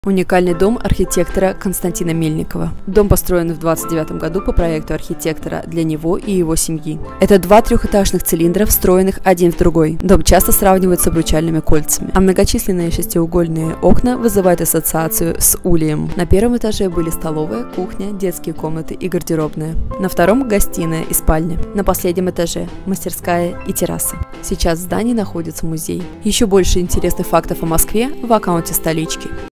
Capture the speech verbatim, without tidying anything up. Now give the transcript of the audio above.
Уникальный дом архитектора Константина Мельникова. Дом построен в двадцать девятом году по проекту архитектора для него и его семьи. Это два трехэтажных цилиндра, встроенных один в другой. Дом часто сравнивают с обручальными кольцами, а многочисленные шестиугольные окна вызывают ассоциацию с ульем. На первом этаже были столовая, кухня, детские комнаты и гардеробная. На втором – гостиная и спальня. На последнем этаже – мастерская и терраса. Сейчас в здании находится музей. Еще больше интересных фактов о Москве в аккаунте столички.